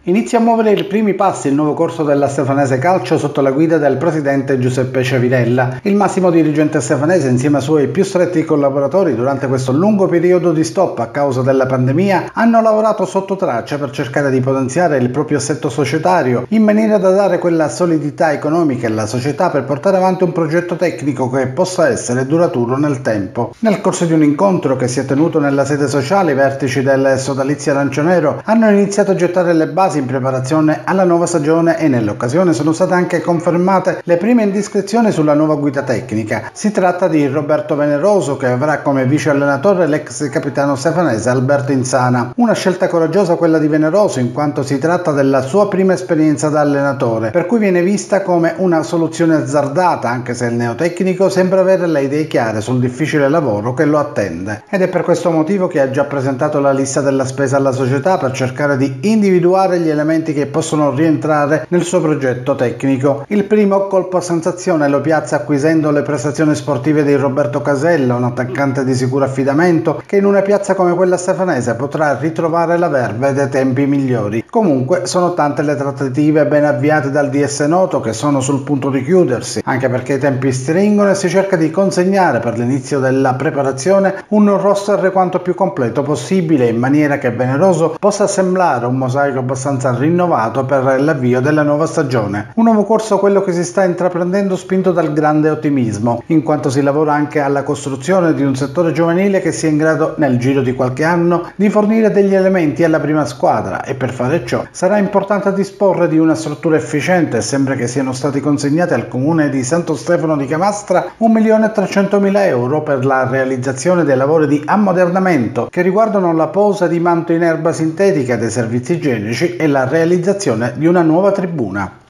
Inizia a muovere i primi passi il nuovo corso della Stefanese Calcio sotto la guida del presidente Giuseppe Ciavirella. Il massimo dirigente stefanese, insieme ai suoi più stretti collaboratori, durante questo lungo periodo di stop a causa della pandemia, hanno lavorato sotto traccia per cercare di potenziare il proprio assetto societario in maniera da dare quella solidità economica alla società per portare avanti un progetto tecnico che possa essere duraturo nel tempo. Nel corso di un incontro che si è tenuto nella sede sociale, i vertici del sodalizio arancione-nero hanno iniziato a gettare le basi in preparazione alla nuova stagione e nell'occasione sono state anche confermate le prime indiscrezioni sulla nuova guida tecnica. Si tratta di Roberto Veneroso, che avrà come vice allenatore l'ex capitano stefanese Alberto Insana. Una scelta coraggiosa quella di Veneroso, in quanto si tratta della sua prima esperienza da allenatore, per cui viene vista come una soluzione azzardata, anche se il neotecnico sembra avere le idee chiare sul difficile lavoro che lo attende. Ed è per questo motivo che ha già presentato la lista della spesa alla società per cercare di individuare gli elementi che possono rientrare nel suo progetto tecnico. Il primo colpo a sensazione lo piazza acquisendo le prestazioni sportive di Roberto Casella, un attaccante di sicuro affidamento che in una piazza come quella stefanese potrà ritrovare la verve dei tempi migliori. Comunque sono tante le trattative ben avviate dal DS Noto che sono sul punto di chiudersi, anche perché i tempi stringono e si cerca di consegnare per l'inizio della preparazione un roster quanto più completo possibile, in maniera che Veneroso possa assemblare un mosaico abbastanza rinnovato per l'avvio della nuova stagione. Un nuovo corso quello che si sta intraprendendo, spinto dal grande ottimismo, in quanto si lavora anche alla costruzione di un settore giovanile che sia in grado nel giro di qualche anno di fornire degli elementi alla prima squadra, e per fare ciò sarà importante disporre di una struttura efficiente. Sembra che siano stati consegnati al comune di Santo Stefano di Camastra 1.300.000 euro per la realizzazione dei lavori di ammodernamento che riguardano la posa di manto in erba sintetica, dei servizi igienici e la realizzazione di una nuova tribuna.